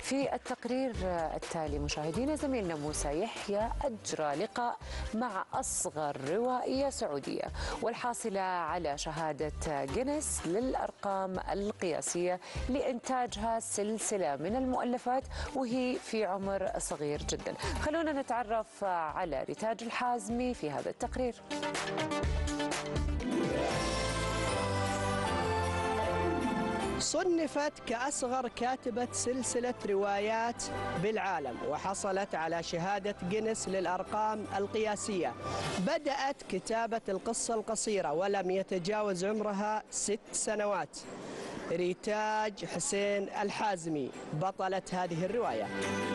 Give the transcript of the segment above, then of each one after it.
في التقرير التالي مشاهدينا زميلنا موسى يحيى أجرى لقاء مع أصغر روائية سعودية والحاصلة على شهادة جينيس للأرقام القياسية لإنتاجها سلسلة من المؤلفات وهي في عمر صغير جدا. خلونا نتعرف على ريتاج الحازمي في هذا التقرير. صنفت كأصغر كاتبة سلسلة روايات بالعالم وحصلت على شهادة جينيس للأرقام القياسية. بدأت كتابة القصة القصيرة ولم يتجاوز عمرها 6 سنوات. ريتاج حسين الحازمي بطلة هذه الرواية.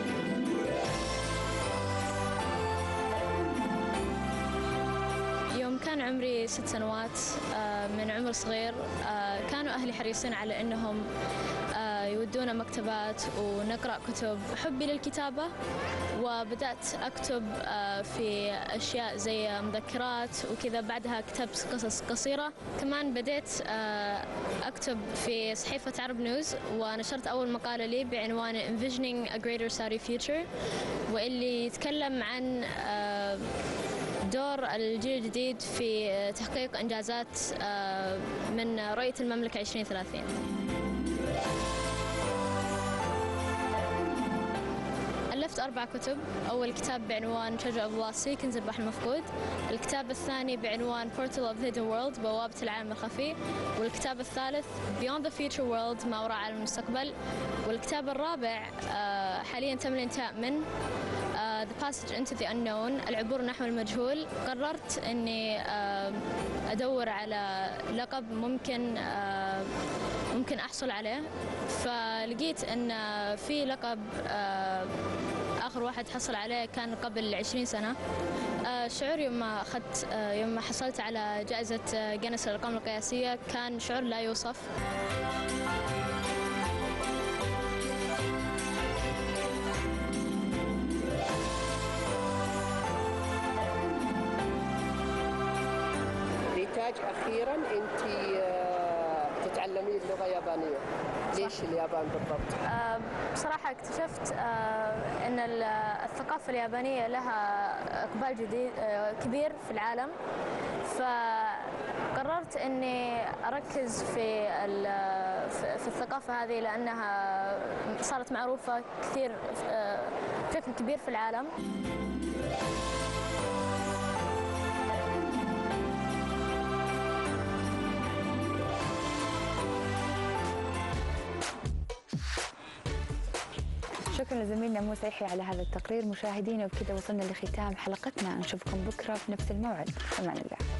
يوم كان عمري 6 سنوات من عمر صغير، كانوا أهلي حريصين على أنهم يودونا مكتبات ونقرأ كتب. حبي للكتابة وبدأت أكتب في أشياء زي مذكرات وكذا. بعدها كتبت قصص قصيرة. كمان بديت أكتب في صحيفة عرب نيوز ونشرت أول مقالة لي بعنوان Envisioning a Greater Saudi Future، واللي يتكلم عن دور الجيل الجديد في تحقيق إنجازات من رؤية المملكة 2030. ألفت 4 كتب. أول كتاب بعنوان Treasure of Lost Sea، كنز البحر المفقود. الكتاب الثاني بعنوان Portal of Hidden World، بوابة العالم الخفي. والكتاب الثالث Beyond the Future World، ما وراء عالم المستقبل. والكتاب الرابع حاليا تم الانتهاء منه The Passage into the Unknown، العبور نحو المجهول. قررت أني أدور على لقب ممكن أحصل عليه، فلقيت أن في لقب آخر واحد حصل عليه كان قبل 20 سنة. شعور يوم ما حصلت على جائزة جينيس للأرقام القياسية كان شعور لا يوصف. ريتاج، أخيراً أنت تتعلمين اللغة اليابانية. ليش اليابان بالضبط؟ بصراحة اكتشفت أن الثقافة اليابانية لها إقبال كبير في العالم، فقررت أني أركز في الثقافة هذه لأنها صارت معروفة كثير بشكل كبير في العالم. شكرا لزميلنا موسى يحيى على هذا التقرير. مشاهدينا وبكذا وصلنا لختام حلقتنا، نشوفكم بكره في نفس الموعد. أمان الله.